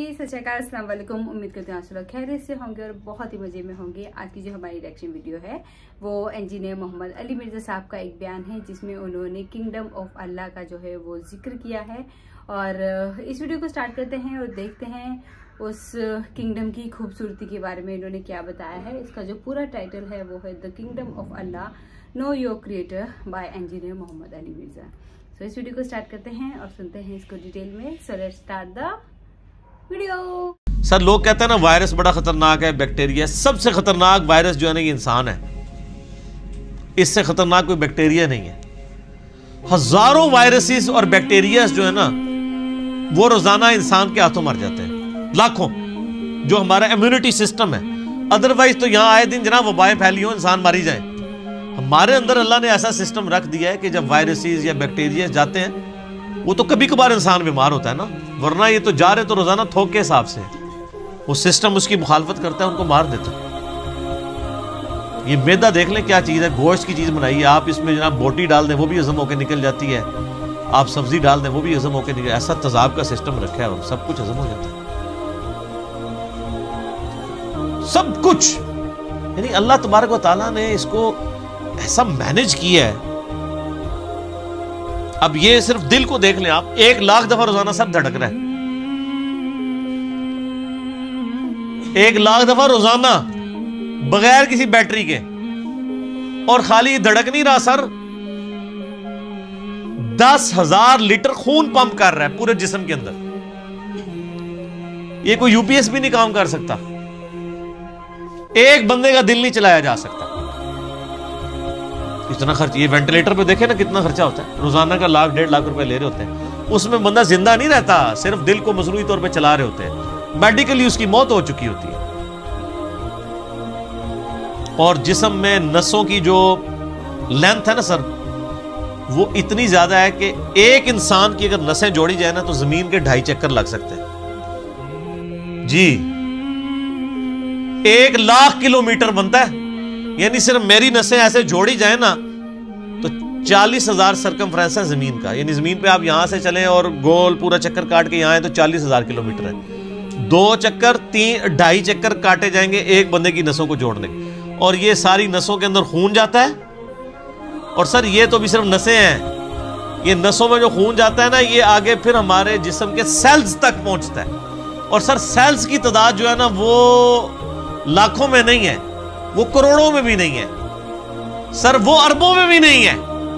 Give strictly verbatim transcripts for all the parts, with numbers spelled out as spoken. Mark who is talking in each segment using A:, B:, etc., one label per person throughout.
A: सत श्री अकाल, अस्सलाम वालेकुम। उम्मीद करते हैं आप सब लोग खैरियत से होंगे और बहुत ही मजे में होंगे। आज की जो हमारी रिएक्शन वीडियो है वो इंजीनियर मोहम्मद अली मिर्जा साहब का एक बयान है जिसमें उन्होंने किंगडम ऑफ अल्लाह का जो है वो जिक्र किया है। और इस वीडियो को स्टार्ट करते हैं और देखते हैं उस किंगडम की खूबसूरती के बारे में इन्होंने क्या बताया है। इसका जो पूरा टाइटल है वो है the kingdom of Allah, know your creator by engineer Mohammed Ali Mirza. तो इस वीडियो को स्टार्ट करते हैं और सुनते हैं इसको डिटेल में। So let's start the video.
B: Sir लोग कहते हैं ना वायरस बड़ा खतरनाक है, बैक्टीरिया सबसे खतरनाक वायरस जो है ना ये इंसान है। इससे खतरनाक कोई बैक्टीरिया नहीं है। हजारों वायरसेस और बैक्टीरिया जो है ना वो रोजाना इंसान के हाथों मर जाते हैं, लाखों, जो हमारा इम्यूनिटी सिस्टम है। अदरवाइज तो यहां आए दिन जनाब वबाएं फैली हो, इंसान मारी जाए। हमारे अंदर अल्लाह ने ऐसा सिस्टम रख दिया है कि जब वायरसेस या बैक्टीरिया जाते हैं वो तो कभी कभार इंसान बीमार होता है ना, वरना ये तो जा रहे तो रोजाना थोक के हिसाब से वो सिस्टम उसकी मुखालफत करता है, उनको मार देता है। ये मैदा देख लें क्या चीज है, गोश्त की चीज बनाई है। आप इसमें जनाब बोटी डाल दें वो भी हजम होकर निकल जाती है, आप सब्जी डाल दें वो भी हजम होकर निकल, ऐसा तेजाब का सिस्टम रखा है और सब कुछ हजम हो जाता है, सब कुछ। यानी अल्लाह तबारक व तआला ने इसको ऐसा मैनेज किया है। अब ये सिर्फ दिल को देख लें आप, एक लाख दफा रोजाना सब धड़क रहा है, एक लाख दफा रोजाना बगैर किसी बैटरी के। और खाली धड़क नहीं रहा सर, दस हजार लीटर खून पंप कर रहा है पूरे जिस्म के अंदर। ये कोई यूपीएस भी नहीं काम कर सकता, एक बंदे का दिल नहीं चलाया जा सकता। इतना खर्च, ये वेंटिलेटर पे देखे ना कितना खर्चा होता है, रोजाना का लाख डेढ़ लाख रुपए ले रहे होते हैं। उसमें बंदा जिंदा नहीं रहता, सिर्फ दिल को मसरूई तौर पे चला रहे होते हैं, मेडिकली उसकी मौत हो चुकी होती है। और जिस्म में नसों की जो लेंथ है ना सर, वो इतनी ज्यादा है कि एक इंसान की अगर नसें जोड़ी जाए ना तो जमीन के ढाई चक्कर लग सकते हैं जी। एक लाख किलोमीटर बनता है, यानी सिर्फ मेरी नसें ऐसे जोड़ी जाए ना तो चालीस हजार सरकमफ्रेंस है जमीन का। यानी जमीन पे आप यहां से चलें और गोल पूरा चक्कर काट के यहां आए तो चालीस हजार किलोमीटर है। दो चक्कर, तीन ढाई चक्कर काटे जाएंगे एक बंदे की नसों को जोड़ने के। और ये सारी नसों के अंदर खून जाता है। और सर ये तो भी सिर्फ नसें हैं, ये नसों में जो खून जाता है ना ये आगे फिर हमारे जिस्म के सेल्स तक पहुंचता है। और सर सेल्स की तादाद जो है ना वो लाखों में नहीं है, वो करोड़ों में भी नहीं है सर, वो अरबों में भी नहीं है।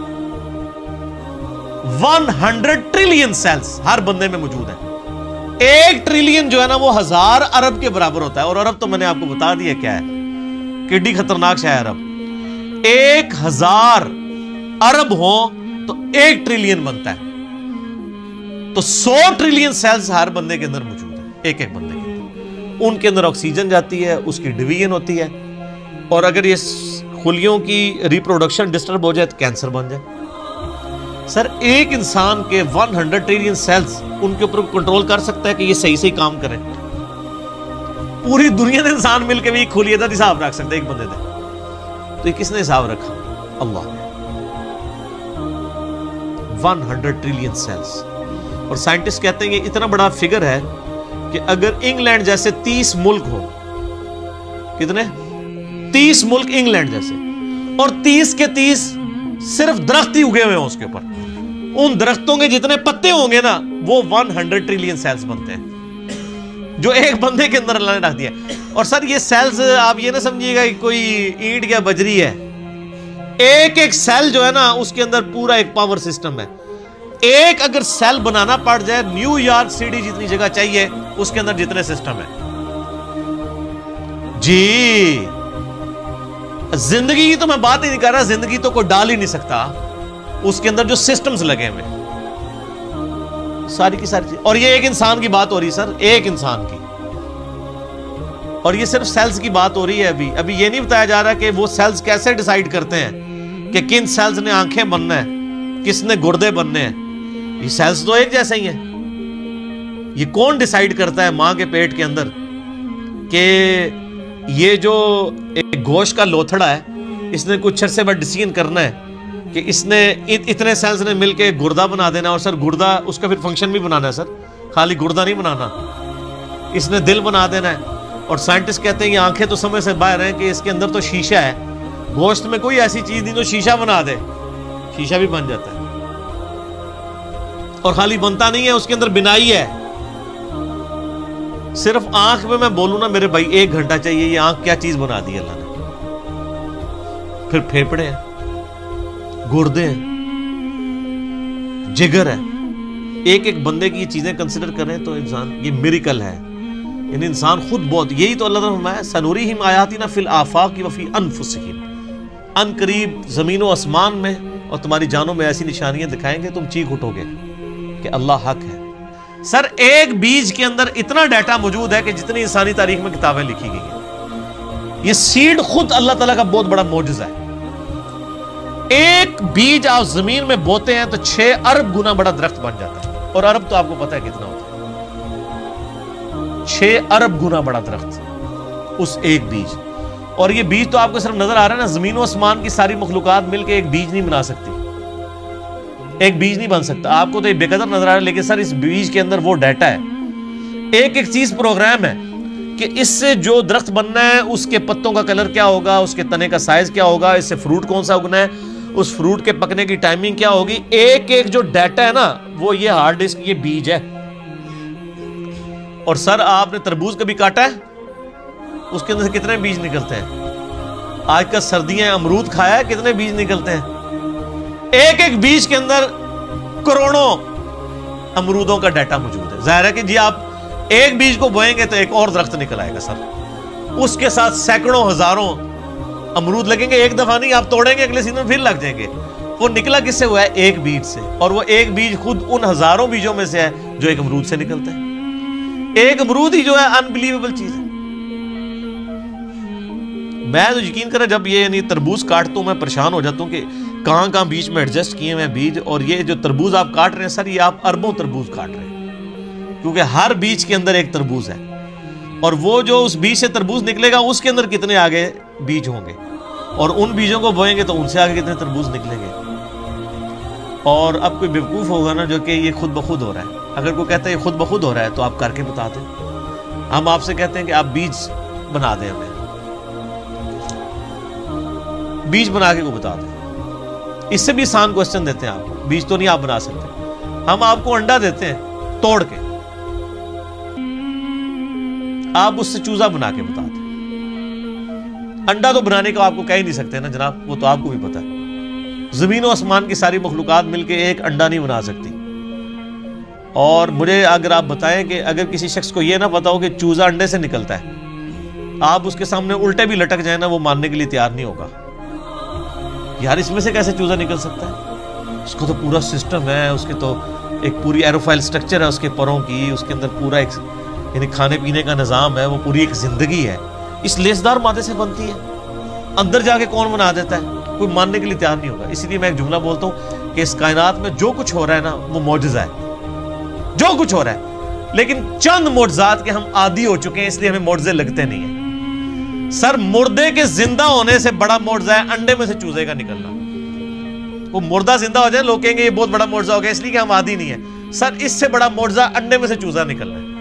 B: हंड्रेड ट्रिलियन सेल्स हर बंदे में मौजूद है। एक ट्रिलियन जो है ना वो हजार अरब के बराबर होता है। और अरब तो मैंने आपको बता दिया क्या है, किड्डी खतरनाक शहर। अरब एक हजार अरब हो तो एक ट्रिलियन बनता है। तो सौ ट्रिलियन सेल्स हर बंदे के अंदर मौजूद है, एक एक बंदे के अंदर। उनके अंदर ऑक्सीजन जाती है, उसकी डिवीजन होती है। और अगर ये खुलियों की रिप्रोडक्शन डिस्टर्ब हो जाए तो कैंसर बन जाए। सर एक इंसान के सौ ट्रिलियन सेल्स उनके ऊपर कंट्रोल कर सकता है कि ये सही सही काम करें। पूरी दुनिया के इंसान मिलकर भी खुलियत का हिसाब रख सकते एक बंदे ने, तो ये किसने हिसाब रखा? अल्लाह ने। सौ ट्रिलियन सेल्स। और साइंटिस्ट कहते हैं कि इतना बड़ा फिगर है कि अगर इंग्लैंड जैसे तीस मुल्क हो, कितने तीस मुल्क इंग्लैंड जैसे, और तीस के तीस सिर्फ दरख्त ही उगे हुए हैं उसके ऊपर, उन दरख्तों के जितने पत्ते होंगे ना वो सौ ट्रिलियन सेल्स बनते हैं जो एक बंदे के अंदर अल्लाह ने रख दिया। और सर ये सेल्स आप ये ना समझिएगा कि कोई ईंट या बजरी है, एक एक सेल जो है ना उसके अंदर पूरा एक पावर सिस्टम है। एक अगर सेल बनाना पड़ जाए, न्यूयॉर्क सिटी जितनी जगह चाहिए उसके अंदर जितने सिस्टम है जी। जिंदगी की तो मैं बात ही नहीं कर रहा, जिंदगी तो कोई डाल ही नहीं सकता, उसके अंदर जो सिस्टम्स लगे हुए सारी की सारी चीज। और ये एक इंसान की बात हो रही है सर, एक इंसान की। और ये सिर्फ सेल्स की बात हो रही है। अभी अभी ये नहीं बताया जा रहा कि वो सेल्स कैसे डिसाइड करते हैं कि किन सेल्स ने आंखें बनना है, किसने गुर्दे बनने हैं। ये सेल्स तो एक जैसे ही हैं। ये कौन डिसाइड करता है मां के पेट के अंदर कि ये जो एक गोश्त का लोथड़ा है इसने कुछ अरसे बाद डिसीजन करना है कि इसने इत, इतने सेल्स ने मिलके गुर्दा बना देना। और सर गुर्दा उसका फिर फंक्शन भी बनाना है सर, खाली गुर्दा नहीं बनाना, इसने दिल बना देना है। और साइंटिस्ट कहते हैं ये आंखें तो समझ से बाहर हैं कि इसके अंदर तो शीशा है, गोश्त में कोई ऐसी चीज नहीं जो शीशा बना दे, शीशा भी बन जाता है। और खाली बनता नहीं है, उसके अंदर बिनाई है। सिर्फ आंख में मैं बोलूं ना मेरे भाई एक घंटा चाहिए, ये आंख क्या चीज बना दी अल्लाह ने। फिर फेफड़े हैं, गुर्दे हैं, जिगर है। एक एक बंदे की ये चीजें कंसिडर करें तो इंसान, ये मिरेकल है। यानी इंसान खुद बहुत, यही तो अल्लाह ने फरमाया सनूरीहिम आयातिना फिल आफाक़ि व फी अनफुसिहिम, अन करीब जमीन व आसमान में और तुम्हारी जानों में ऐसी निशानियां दिखाएंगे तुम चीख उठोगे कि अल्लाह हक है। सर एक बीज के अंदर इतना डाटा मौजूद है कि जितनी इंसानी तारीख में किताबें लिखी गई हैं। ये सीड खुद अल्लाह ताला का बहुत बड़ा मौजज़ा है। एक बीज आप जमीन में बोते हैं तो छह अरब गुना बड़ा दरख्त बन जाता है। और अरब तो आपको पता है कितना होता है, छह अरब गुना बड़ा दरख्त उस एक बीज। और ये बीज तो आपको सिर्फ नजर आ रहा है ना, जमीन और आसमान की सारी मखलूकात मिलकर एक बीज नहीं बना सकती, एक बीज नहीं बन सकता। आपको तो ये बेकदर नजर आ रहा है, लेकिन सर इस बीज के अंदर वो डाटा है, एक एक चीज प्रोग्राम है कि इससे जो दरख्त बनना है उसके पत्तों का कलर क्या होगा, उसके तने का साइज क्या होगा, इससे फ्रूट कौन सा उगना है, उस फ्रूट के पकने की टाइमिंग क्या होगी। एक एक जो डाटा है ना वो ये हार्ड डिस्क, ये बीज है। और सर आपने तरबूज कभी काटा है, उसके अंदर से कितने बीज निकलते हैं। आजकल सर्दियां, अमरूद खाया है, कितने बीज निकलते हैं। एक एक बीज के अंदर करोड़ों अमरूदों का डाटा मौजूद है। जाहिर है कि जी आप एक बीज को बोएंगे तो एक और दरख्त निकल आएगा सर, उसके साथ सैकड़ों हजारों अमरूद लगेंगे। एक दफा नहीं, आप तोड़ेंगे अगले सीजन फिर लग जाएंगे। वो निकला किससे हुआ है, एक बीज से। और वो एक बीज खुद उन हजारों बीजों में से है जो एक अमरूद से निकलता है। एक अमरूद ही जो है अनबिलीवेबल चीज है। मैं तो यकीन करें जब ये यानी तरबूज काटता हूं मैं परेशान हो जाता हूं कि कहां कहां बीच में एडजस्ट किए हुए बीज। और ये जो तरबूज आप काट रहे हैं सर, ये आप अरबों तरबूज काट रहे हैं, क्योंकि हर बीज के अंदर एक तरबूज है। और वो जो उस बीज से तरबूज निकलेगा उसके अंदर कितने आगे बीज होंगे, और उन बीजों को बोएंगे तो उनसे आगे कितने तरबूज निकलेंगे। और अब कोई बेवकूफ होगा ना जो कि ये खुद ब खुद हो रहा है। अगर कोई कहता है ये खुद ब खुद हो रहा है तो आप करके बता दें। हम आपसे कहते हैं कि आप बीज बना दें, हमें बीज बना के को बता दें। इससे भी आसान क्वेश्चन देते हैं आपको, बीज तो नहीं आप बना सकते, हम आपको अंडा देते हैं तोड़ के, आप उससे चूजा बना के बता दें। अंडा तो बनाने का आपको कह ही नहीं सकते ना जनाब, वो तो आपको भी पता है। जमीन और आसमान की सारी मखलूकात मिलकर एक अंडा नहीं बना सकती। और मुझे अगर आप बताएं कि अगर किसी शख्स को यह ना पता हो कि चूजा अंडे से निकलता है, आप उसके सामने उल्टे भी लटक जाए ना, वो मानने के लिए तैयार नहीं होगा। यार इसमें से कैसे चूजा निकल सकता है, उसको तो पूरा सिस्टम है, उसके तो एक पूरी एरोफाइल स्ट्रक्चर है उसके परों की, उसके अंदर पूरा एक यानी खाने पीने का निज़ाम है, वो पूरी एक जिंदगी है। इस लेसदार मादे से बनती है, अंदर जाके कौन बना देता है, कोई मानने के लिए तैयार नहीं होगा। इसलिए मैं एक जुमला बोलता हूँ कि इस कायनात में जो कुछ हो रहा है ना वो मौजज़ा है, जो कुछ हो रहा है। लेकिन चंद मौजज़ात के हम आदी हो चुके हैं, इसलिए हमें मौजज़े लगते नहीं है। सर मुर्दे के जिंदा होने से बड़ा मौजज़ा है अंडे में से चूजे का निकलना। वो मुर्दा जिंदा हो जाए लोग कहेंगे ये बहुत बड़ा मौजज़ा हो गया, इसलिए कि हम आदी नहीं है। सर इससे बड़ा मौजज़ा अंडे में से चूजा निकलना है,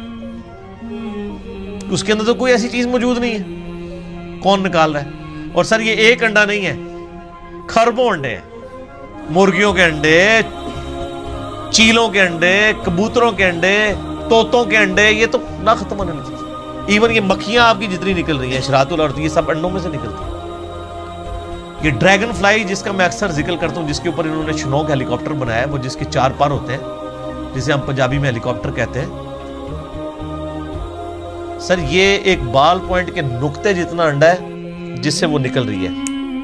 B: उसके अंदर तो कोई ऐसी चीज मौजूद नहीं है, कौन निकाल रहा है। और सर ये एक अंडा नहीं है, खरबों अंडे हैं, मुर्गियों के अंडे, चीलों के अंडे, कबूतरों के अंडे, तोतों के अंडे, ये तो ना खत्म होने वाली चीज। इवन ये मक्खियां आपकी जितनी निकल रही हैं, शरातुल अर्थ, ये सब अंडों में से निकलती है। ये ड्रैगन फ्लाई जिसका मैं अक्सर जिक्र करता हूं, जिसके ऊपर इन्होंने शनोक हेलीकॉप्टर बनाया है, वो जिसके चार पर होते हैं, जिसे हम पंजाबी में हेलीकॉप्टर कहते हैं। सर ये एक बाल पॉइंट के नुक्ते जितना अंडा है जिससे वो निकल रही है,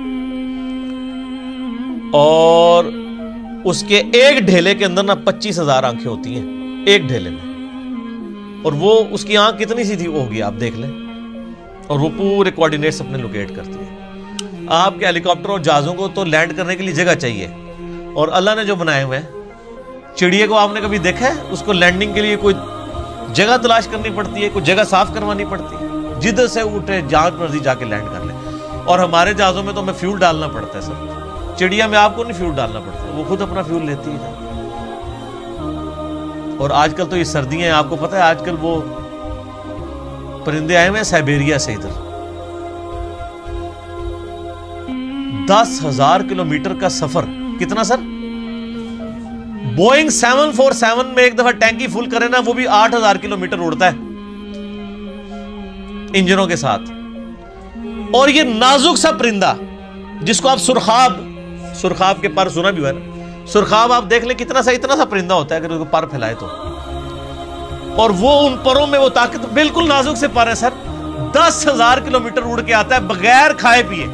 B: और उसके एक ढेले के अंदर ना पच्चीस हजार आंखें होती हैं एक ढेले में। और वो उसकी आंख कितनी सी थी होगी आप देख लें, और वो पूरे कोऑर्डिनेट्स अपने लोकेट करती है। आपके हेलीकॉप्टर और जहाजों को तो लैंड करने के लिए जगह चाहिए, और अल्लाह ने जो बनाए हुए हैं, चिड़िया को आपने कभी देखा है, उसको लैंडिंग के लिए कोई जगह तलाश करनी पड़ती है, कोई जगह साफ करवानी पड़ती है, जिधर से उठे जहां मर्जी जाके लैंड कर ले। और हमारे जहाजों में तो हमें फ्यूल डालना पड़ता है सर, चिड़िया में आपको नहीं फ्यूल डालना पड़ता, वो खुद अपना फ्यूल लेती है। और आजकल तो ये सर्दियां हैं, आपको पता है आजकल वो परिंदे आए हुए हैं साइबेरिया से इधर। दस हजार किलोमीटर का सफर, कितना sir? Boeing seven four seven में एक दफा टैंकी फुल करे ना, वो भी आठ हजार किलोमीटर उड़ता है इंजनों के साथ। और ये नाजुक सा परिंदा जिसको आप सुरखाब, सुरखाब के पर सुना भी हुआ ना, सुरखाब आप देख ले कितना सा, इतना सा परिंदा होता है अगर उसको पर फैलाए तो। और वो उन परों में वो ताकत, बिल्कुल नाजुक से पर है सर। दस हजार किलोमीटर उड़ के आता है बगैर खाए पिए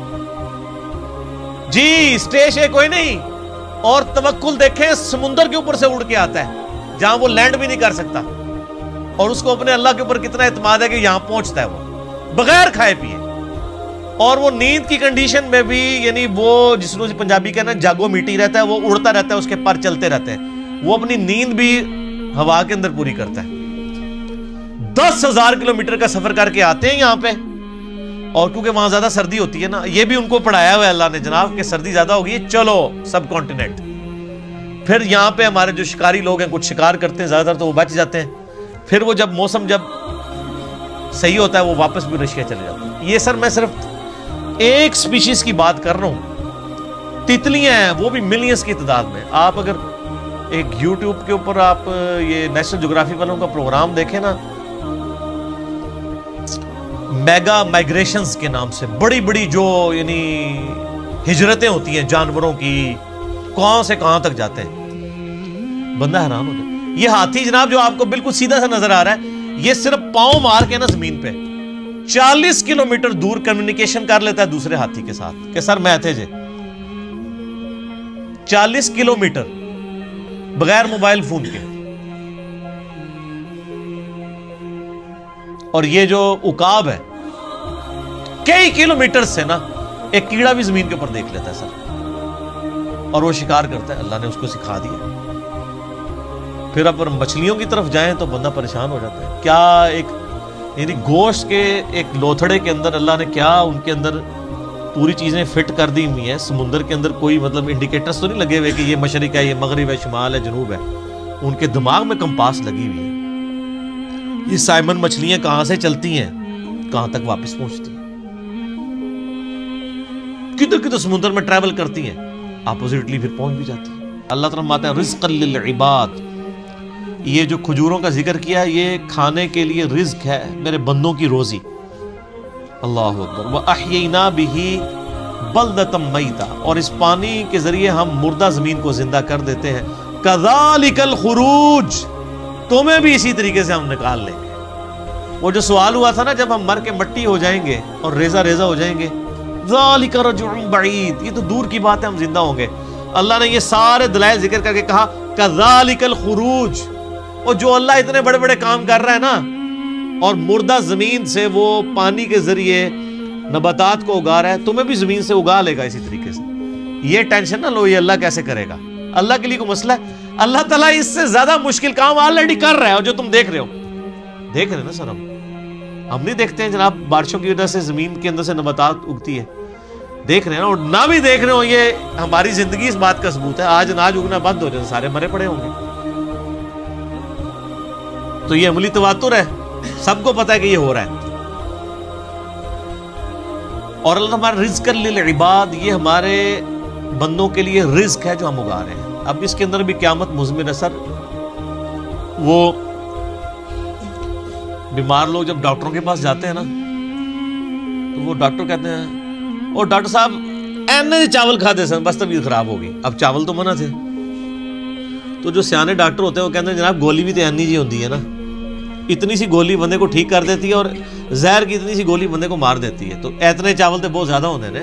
B: जी, स्टेश है कोई नहीं। और तवक्कुल देखें, समुद्र के ऊपर से उड़ के आता है जहां वो लैंड भी नहीं कर सकता, और उसको अपने अल्लाह के ऊपर कितना इत्मीनान है कि यहां पहुंचता है वो बगैर खाए पिए। और वो नींद की कंडीशन में भी, यानी वो जिसको पंजाबी कहना जागो मीटी रहता है, वो उड़ता रहता है, उसके पर चलते रहते हैं, वो अपनी नींद भी हवा के अंदर पूरी करता है। दस हजार किलोमीटर का सफर करके आते हैं यहां पे, और क्योंकि वहां ज्यादा सर्दी होती है ना, ये भी उनको पढ़ाया हुआ है अल्लाह ने जनाब कि सर्दी ज्यादा होगी, चलो सब कॉन्टिनेंट। फिर यहां पे हमारे जो शिकारी लोग हैं कुछ शिकार करते हैं ज्यादातर, तो वो बच जाते हैं। फिर वो जब मौसम जब सही होता है वो वापस भी रशिया चले जाते हैं। ये सर मैं सिर्फ एक स्पीशीज की बात कर रहा हूं। तितलियां हैं वो भी मिलियंस की तादाद में। आप अगर एक यूट्यूब के ऊपर आप ये नेशनल ज्योग्राफी वालों का प्रोग्राम देखें ना, मेगा माइग्रेशंस के नाम से बड़ी बड़ी जो यानी हिजरतें होती हैं जानवरों की, कहां से कहां तक जाते हैं, बंदा हैरान हो जाए। ये हाथी जनाब जो आपको बिल्कुल सीधा सा नजर आ रहा है, ये सिर्फ पांव मार के ना जमीन पे चालीस किलोमीटर दूर कम्युनिकेशन कर लेता है दूसरे हाथी के साथ कि सर मैं थे जे। चालीस किलोमीटर बगैर मोबाइल फोन के। और ये जो उकाब है कई किलोमीटर से ना एक कीड़ा भी जमीन के ऊपर देख लेता है सर, और वो शिकार करता है, अल्लाह ने उसको सिखा दिया। फिर अगर मछलियों की तरफ जाएं तो बंदा परेशान हो जाता है। क्या एक यानी गोश्त के एक लोथड़े के अंदर अल्लाह ने क्या उनके अंदर पूरी चीजें फिट कर दी हुई हैं। समुद्र के अंदर कोई मतलब इंडिकेटर्स तो नहीं लगे हुए कि ये मशरिक है, ये मगरिब है, शुमाल है, जनूब है। उनके दिमाग में कंपास लगी हुई है। ये साइमन मछलियां कहां से चलती हैं, कहां तक वापस पहुंचती हैं, किधर किधर समुद्र में ट्रैवल करती हैं, अपोजिटली फिर पहुंच भी जाती है। अल्लाह ताला फरमाता है रिज़्क़न लिल इबाद। ये जो खजूरों का जिक्र किया, ये खाने के लिए रिज्क है, मेरे बंदों की रोजी। अल्लाहु अकबर। व अहयैना बिही बल्दतम मैता, और इस पानी के जरिए हम मुर्दा जमीन को जिंदा कर देते हैं। कज़ालिकल खुरूज, तुम्हें भी इसी तरीके से हम निकाल लेंगे। वो जो सवाल हुआ था ना, जब हम मर के मट्टी हो जाएंगे और रेजा रेजा हो जाएंगे, ज़ालिका रजुउन बईद, ये तो दूर की बात है, हम जिंदा होंगे। अल्लाह ने ये सारे दलाइल जिक्र करके कहा कज़ालिकल खुरूज। और जो अल्लाह इतने बड़े बड़े काम कर रहा है ना, और मुर्दा जमीन से वो पानी के जरिए नबातात को उगा रहा है, तुम्हें भी जमीन से उगा लेगा इसी तरीके से। ये टेंशन ना लो, ये अल्लाह कैसे करेगा, अल्लाह के लिए कोई मसला है? अल्लाह ताला इससे ज्यादा मुश्किल काम ऑलरेडी कर रहा है। और जो तुम देख रहे हो, देख रहे हो ना सर, हम हम नहीं देखते हैं जनाब, बारिशों की वजह से जमीन के अंदर से नबातात उगती है, देख रहे हैं ना। और ना भी देख रहे हो, ये हमारी जिंदगी इस बात का सबूत है। आज अनाज उगना बंद हो जाए, सारे मरे पड़े होंगे। तो ये अमली तवातुर है, सबको पता है कि ये हो रहा है। और अल्लाह हमारा रिज़्क़न लिल इबाद, ये हमारे बंदों के लिए रिज़्क है जो हम उगा रहे हैं। अब इसके अंदर भी क़यामत मुज़मिर है सर। वो बीमार लोग जब डॉक्टरों के पास जाते हैं ना, तो वो डॉक्टर कहते हैं, और डॉक्टर साहब एने चावल खाते सन बस तबीयत खराब हो गई। अब चावल तो मना थे। तो जो सियाने डॉक्टर होते हैं वो कहते हैं जनाब गोली भी तो एनी जी होती है ना, इतनी सी गोली बंदे को ठीक कर देती है, और जहर की इतनी सी गोली बंदे को मार देती है। तो इतने चावल तो बहुत ज्यादा होते हैं।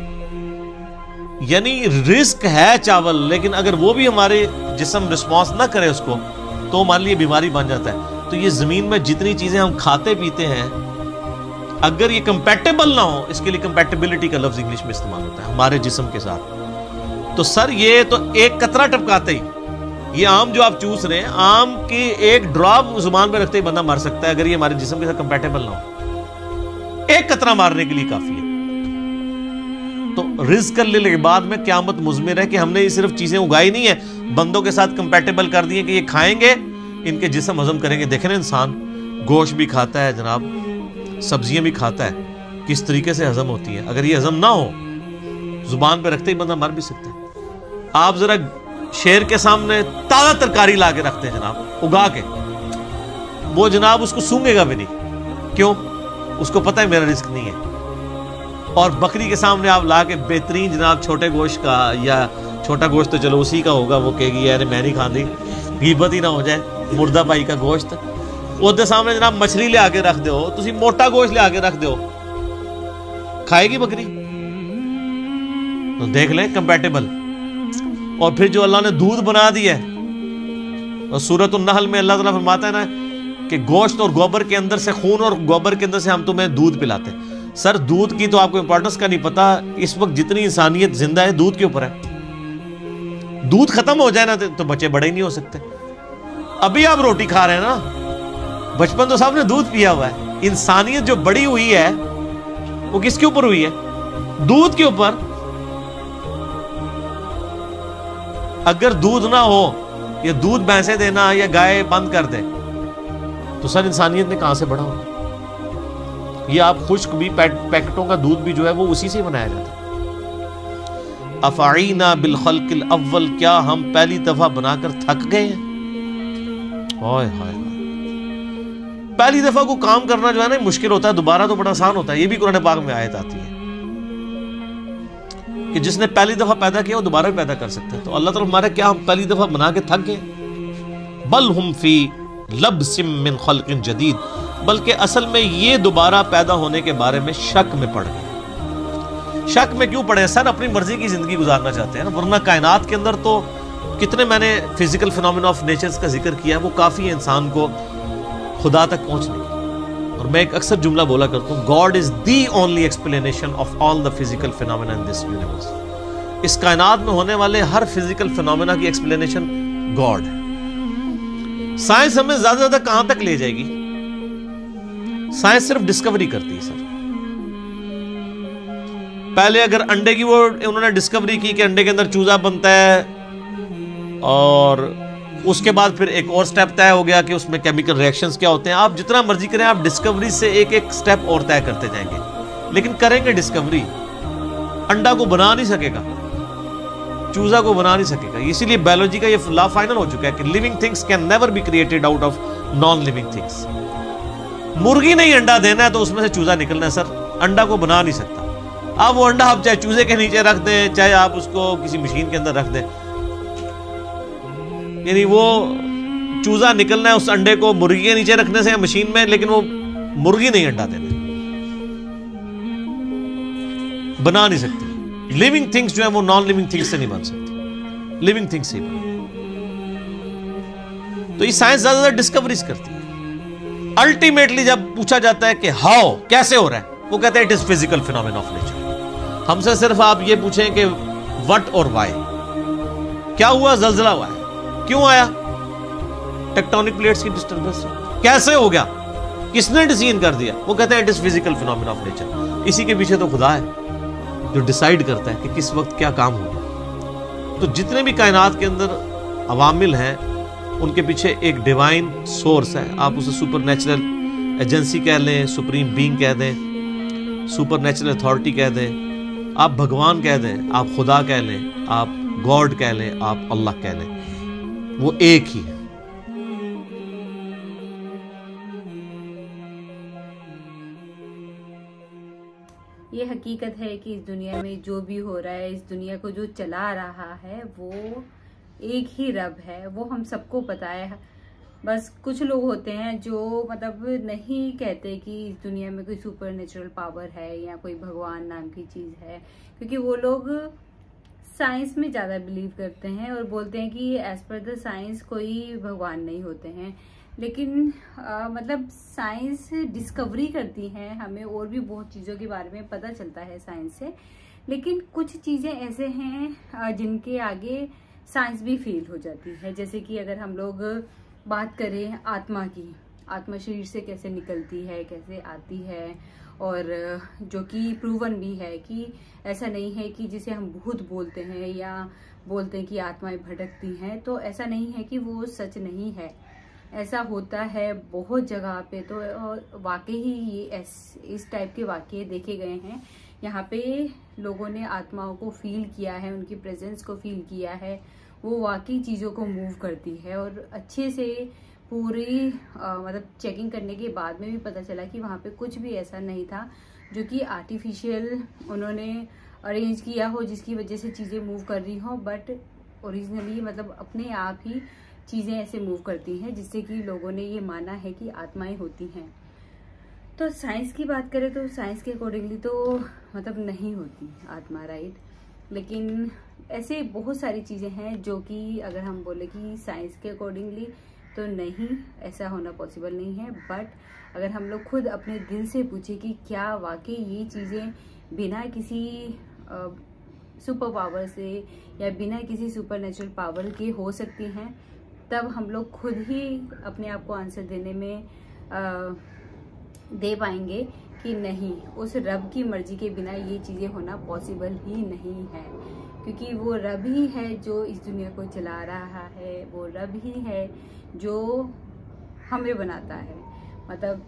B: यानी रिस्क है चावल, लेकिन अगर वो भी हमारे जिस्म रिस्पॉन्स ना करे उसको, तो हमारे लिए बीमारी बन जाता है। तो ये जमीन में जितनी चीजें हम खाते पीते हैं, अगर ये कंपैटिबल ना हो, इसके लिए कंपैटिबिलिटी का लफ्ज इंग्लिश में इस्तेमाल होता है हमारे जिस्म के साथ। तो सर ये तो एक कतरा टपकाते ही, ये आम जो आप चूस रहे हैं, आम की एक ड्रॉप जुबान पे रखते ही बंदा मर सकता है, अगर ये हमारे जिस्म के साथ कंपैटिबल ना हो। एक कतरा मारने के लिए काफी है। तो रिज़्क़न लिल इबाद में क़यामत मुज़मिर है कि हमने ये सिर्फ चीजें उगाई नहीं है, बंदों के साथ कंपैटिबल कर दिए कि ये खाएंगे, इनके जिस्म हजम करेंगे। देखें ना, इंसान गोश्त भी खाता है जनाब, सब्जियां भी खाता है, किस तरीके से हजम होती है। अगर ये हजम ना हो, जुबान पे रखते ही बंदा मर भी सकता है। आप जरा शेर के सामने ताजा तरकारी ला के रखते हैं जनाब, उगा के, वो जनाब उसको सूंघेगा भी नहीं। क्यों? उसको पता है मेरा रिस्क नहीं है। और बकरी के सामने आप ला के बेहतरीन जनाब छोटे गोश्त का, या छोटा गोश्त तो चलो उसी का होगा, वो कहेगी यार मैं नहीं खाती, गीबत ही ना हो जाए, मुर्दा भाई का गोश्त। उसके सामने जनाब मछली ले आके रख दो, तुसी मोटा गोश्त ले आके रख दो, खाएगी बकरी? तो देख लें कंपैटिबल। और फिर जो अल्लाह ने दूध बना दिया है, और सूरत उन-नहल में अल्लाह ताला फरमाता है ना कि गोश्त और गोबर के अंदर से, खून और गोबर के अंदर से हम तुम्हें दूध पिलाते हैं। सर दूध की तो आपको इंपॉर्टेंस का नहीं पता। इस वक्त जितनी इंसानियत जिंदा है दूध के ऊपर है। दूध खत्म हो जाए ना तो बच्चे बड़े ही नहीं हो सकते। अभी आप रोटी खा रहे हैं ना, बचपन तो सबने दूध पिया हुआ है। इंसानियत जो बड़ी हुई है वो किसके ऊपर हुई है? दूध के ऊपर। अगर दूध ना हो, या दूध भैंसे देना या गाय बंद कर दे, तो सर इंसानियत ने कहां से बढ़ा होगा? ये आप खुश्क भी पैकेटों का दूध भी जो है वो उसी से बनाया जाता है। अफ़ाईना बिल खल्किल अव्वल, क्या हम पहली दफा बनाकर थक गए हैं? हाय हाय, पहली दफा को काम करना जो है ना मुश्किल होता है, दोबारा तो बड़ा आसान होता है। ये भी कुरान पाक में आयत आती है कि जिसने पहली दफा पैदा किया वो दोबारा भी पैदा कर सकता है। तो अल्लाह ताला हमारे, क्या हम पहली दफा बना के थक गए? बल हुम फी लब्सिम मिन खल्किन जदीद, बल्कि असल में ये दोबारा पैदा होने के बारे में शक में पड़ गए। शक में क्यों पड़े? सर अपनी मर्जी की जिंदगी गुजारना चाहते हैं ना, वरना कायनात के अंदर तो कितने, मैंने फिजिकल फिनोमेना ऑफ नेचर्स का जिक्र किया है, वो काफी है इंसान को खुदा तक पहुंचने की। और मैं एक अक्सर जुमला बोला करता हूं, God is the only explanation of all the physical phenomena in this universe. इस कायनात में होने वाले हर फिजिकल फिनोमेना की एक्सप्लेनेशन गॉड है। साइंस हमें ज्यादा ज्यादा कहां तक ले जाएगी? साइंस सिर्फ डिस्कवरी करती है सर। पहले अगर अंडे की वो उन्होंने डिस्कवरी की कि अंडे के अंदर चूजा बनता है, और उसके बाद फिर एक और स्टेप तय हो गया कि उसमें केमिकल रिएक्शंस क्या होते हैं। आप जितना मर्जी करें, आप डिस्कवरी से एक एक स्टेप और तय करते जाएंगे, लेकिन करेंगे डिस्कवरी, अंडा को बना नहीं सकेगा, चूजा को बना नहीं सकेगा। इसीलिए बायोलॉजी का ये लॉ फाइनल हो चुका है कि living things can never be created out of non living things. मुर्गी नहीं अंडा देना है तो उसमें से चूजा निकलना है सर, अंडा को बना नहीं सकता। अब वो अंडा आप चाहे चूजे के नीचे रख दें, चाहे आप उसको किसी मशीन के अंदर रख दें, यानी वो चूजा निकलना है उस अंडे को मुर्गी के नीचे रखने से या मशीन में, लेकिन वो मुर्गी नहीं अंडा देना, बना नहीं सकती। लिविंग थिंग्स जो है वो नॉन लिविंग थिंग्स से नहीं बन सकती, लिविंग थिंग्स से ही बन। तो ये साइंस ज्यादा डिस्कवरीज करती है। अल्टीमेटली जब पूछा जाता है कि हाउ, कैसे हो रहा है, वो कहते हैं it is physical phenomena of nature. हमसे सिर्फ आप ये पूछें कि व्हाट और व्हाई, क्या हुआ? जलजला हुआ है, क्यों आया? टेक्टोनिक प्लेट्स की डिस्टर्बेंस। कैसे हो गया? किसने डिसीजन कर दिया? वो कहते हैं it is physical phenomena of nature. इसी के पीछे तो खुदा है जो डिसाइड करता है कि किस वक्त क्या काम होगा। तो जितने भी कायनात के अंदर अवामिल हैं, उनके पीछे एक डिवाइन सोर्स है। आप उसे सुपर नेचुरल एजेंसी कह लें, सुप्रीम बीइंग कह दें, सुपर नेचुरल अथॉरिटी कह दें, आप भगवान कह दें, आप खुदा कह लें, आप गॉड कह लें, आप अल्लाह कह लें, वो एक ही है।
A: ये हकीकत है कि इस दुनिया में जो भी हो रहा है, इस दुनिया को जो चला रहा है वो एक ही रब है, वो हम सबको पता है। बस कुछ लोग होते हैं जो मतलब नहीं कहते कि इस दुनिया में कोई सुपर नेचुरल पावर है या कोई भगवान नाम की चीज है, क्योंकि वो लोग साइंस में ज्यादा बिलीव करते हैं और बोलते हैं कि एज पर द साइंस कोई भगवान नहीं होते हैं। लेकिन आ, मतलब साइंस डिस्कवरी करती है, हमें और भी बहुत चीज़ों के बारे में पता चलता है साइंस से, लेकिन कुछ चीज़ें ऐसे हैं जिनके आगे साइंस भी फेल हो जाती है। जैसे कि अगर हम लोग बात करें आत्मा की, आत्मा शरीर से कैसे निकलती है, कैसे आती है, और जो कि प्रूवन भी है कि ऐसा नहीं है कि जिसे हम भूत बोलते हैं या बोलते हैं कि आत्माएं भटकती हैं, तो ऐसा नहीं है कि वो सच नहीं है। ऐसा होता है बहुत जगह पे, तो वाकई ही ये इस टाइप के वाकये देखे गए हैं। यहाँ पे लोगों ने आत्माओं को फील किया है, उनकी प्रेजेंस को फील किया है, वो वाकई चीज़ों को मूव करती है। और अच्छे से पूरी आ, मतलब चेकिंग करने के बाद में भी पता चला कि वहाँ पे कुछ भी ऐसा नहीं था जो कि आर्टिफिशियल उन्होंने अरेंज किया हो, जिसकी वजह से चीज़ें मूव कर रही हों, बट ओरिजिनली मतलब अपने आप ही चीज़ें ऐसे मूव करती हैं, जिससे कि लोगों ने ये माना है कि आत्माएं होती हैं। तो साइंस की बात करें तो साइंस के अकॉर्डिंगली तो मतलब नहीं होती आत्मा, राइट। लेकिन ऐसे बहुत सारी चीज़ें हैं जो कि अगर हम बोले कि साइंस के अकॉर्डिंगली तो नहीं, ऐसा होना पॉसिबल नहीं है। बट अगर हम लोग खुद अपने दिल से पूछे कि क्या वाकई ये चीज़ें बिना किसी आ, सुपर पावर से या बिना किसी सुपर नेचुरल पावर के हो सकती हैं, तब हम लोग खुद ही अपने आप को आंसर देने में आ, दे पाएंगे कि नहीं, उस रब की मर्जी के बिना ये चीज़ें होना पॉसिबल ही नहीं है। क्योंकि वो रब ही है जो इस दुनिया को चला रहा है, वो रब ही है जो हमें बनाता है। मतलब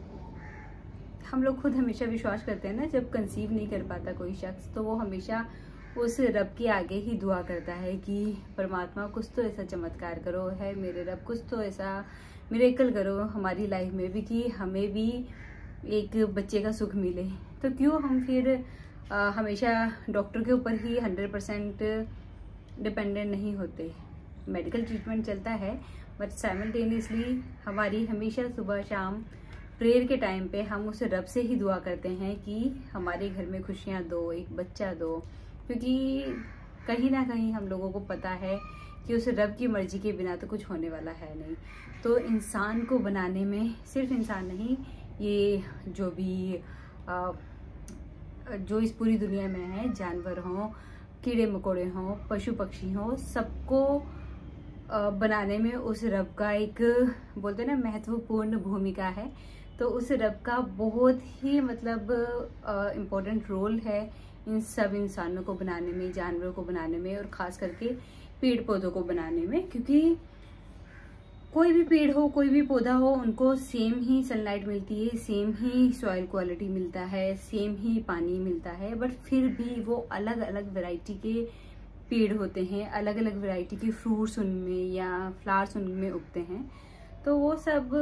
A: हम लोग खुद हमेशा विश्वास करते हैं ना, जब कंसीव नहीं कर पाता कोई शख्स तो वो हमेशा उस रब के आगे ही दुआ करता है कि परमात्मा कुछ तो ऐसा चमत्कार करो, है मेरे रब, कुछ तो ऐसा मिरेकल करो हमारी लाइफ में भी कि हमें भी एक बच्चे का सुख मिले। तो क्यों हम फिर आ, हमेशा डॉक्टर के ऊपर ही हंड्रेड परसेंट डिपेंडेंट नहीं होते। मेडिकल ट्रीटमेंट चलता है, बट साइमल्टेनियसली हमारी हमेशा सुबह शाम प्रेयर के टाइम पे हम उस रब से ही दुआ करते हैं कि हमारे घर में खुशियाँ दो, एक बच्चा दो। क्योंकि कहीं ना कहीं हम लोगों को पता है कि उस रब की मर्जी के बिना तो कुछ होने वाला है नहीं। तो इंसान को बनाने में, सिर्फ इंसान नहीं, ये जो भी आ, जो इस पूरी दुनिया में है, जानवर हों, कीड़े मकोड़े हों, पशु पक्षी हों, सबको बनाने में उस रब का एक, बोलते हैं ना, महत्वपूर्ण भूमिका है। तो उस रब का बहुत ही मतलब इम्पोर्टेंट रोल है इन सब इंसानों को बनाने में, जानवरों को बनाने में, और ख़ास करके पेड़ पौधों को बनाने में। क्योंकि कोई भी पेड़ हो, कोई भी पौधा हो, उनको सेम ही सनलाइट मिलती है, सेम ही सॉइल क्वालिटी मिलता है, सेम ही पानी मिलता है, बट फिर भी वो अलग अलग वैरायटी के पेड़ होते हैं, अलग अलग वैरायटी के फ्रूट्स उनमें या फ्लावर्स उनमें उगते हैं। तो वो सब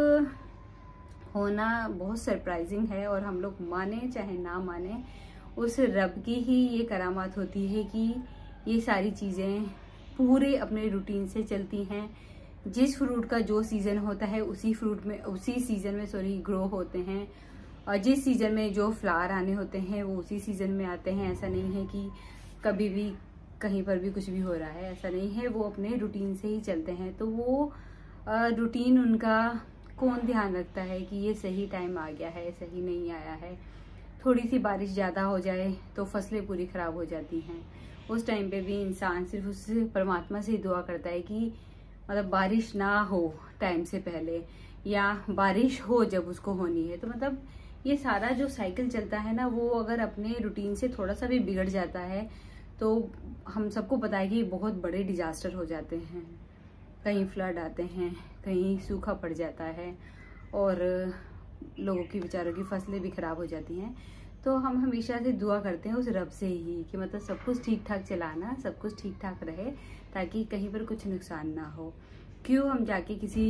A: होना बहुत सरप्राइजिंग है, और हम लोग माने चाहे ना माने, उस रब की ही ये करामात होती है कि ये सारी चीज़ें पूरे अपने रूटीन से चलती हैं। जिस फ्रूट का जो सीज़न होता है उसी फ्रूट में, उसी सीज़न में सॉरी ग्रो होते हैं, और जिस सीज़न में जो फ्लावर आने होते हैं वो उसी सीज़न में आते हैं। ऐसा नहीं है कि कभी भी कहीं पर भी कुछ भी हो रहा है, ऐसा नहीं है। वो अपने रूटीन से ही चलते हैं। तो वो रूटीन उनका कौन ध्यान रखता है कि ये सही टाइम आ गया है, सही नहीं आया है। थोड़ी सी बारिश ज़्यादा हो जाए तो फसलें पूरी ख़राब हो जाती हैं। उस टाइम पे भी इंसान सिर्फ उस परमात्मा से ही दुआ करता है कि मतलब बारिश ना हो टाइम से पहले, या बारिश हो जब उसको होनी है। तो मतलब ये सारा जो साइकिल चलता है ना, वो अगर अपने रूटीन से थोड़ा सा भी बिगड़ जाता है तो हम सबको पता है कि बहुत बड़े डिजास्टर हो जाते हैं। कहीं फ्लड आते हैं, कहीं सूखा पड़ जाता है, और लोगों की, बेचारों की फसलें भी खराब हो जाती हैं। तो हम हमेशा से दुआ करते हैं उस रब से ही कि मतलब सब कुछ ठीक ठाक चलाना, सब कुछ ठीक ठाक रहे, ताकि कहीं पर कुछ नुकसान ना हो। क्यों हम जाके किसी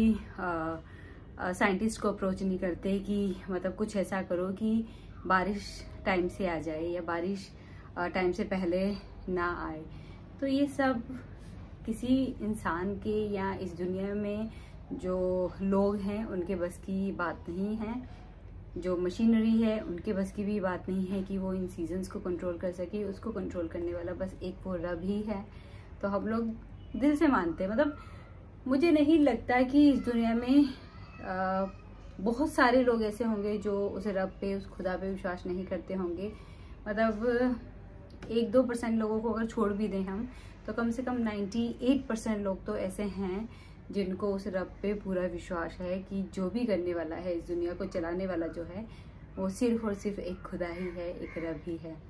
A: साइंटिस्ट को अप्रोच नहीं करते कि मतलब कुछ ऐसा करो कि बारिश टाइम से आ जाए या बारिश टाइम से पहले ना आए। तो ये सब किसी इंसान के या इस दुनिया में जो लोग हैं उनके बस की बात नहीं है। जो मशीनरी है उनके बस की भी बात नहीं है कि वो इन सीजन्स को कंट्रोल कर सके। उसको कंट्रोल करने वाला बस एक वो रब ही है। तो हम लोग दिल से मानते हैं। मतलब मुझे नहीं लगता कि इस दुनिया में आ, बहुत सारे लोग ऐसे होंगे जो उस रब पे, उस खुदा पे विश्वास नहीं करते होंगे। मतलब एक दो परसेंट लोगों को अगर छोड़ भी दें हम, तो कम से कम अट्ठानवे परसेंट लोग तो ऐसे हैं जिनको उस रब पे पूरा विश्वास है कि जो भी करने वाला है, इस दुनिया को चलाने वाला जो है, वो सिर्फ और सिर्फ एक खुदा ही है, एक रब ही है।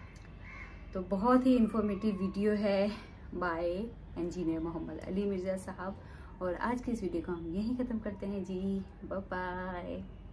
A: तो बहुत ही इंफॉर्मेटिव वीडियो है बाय इंजीनियर मोहम्मद अली मिर्ज़ा साहब। और आज की इस वीडियो को हम यहीं ख़त्म करते हैं जी। Bye bye.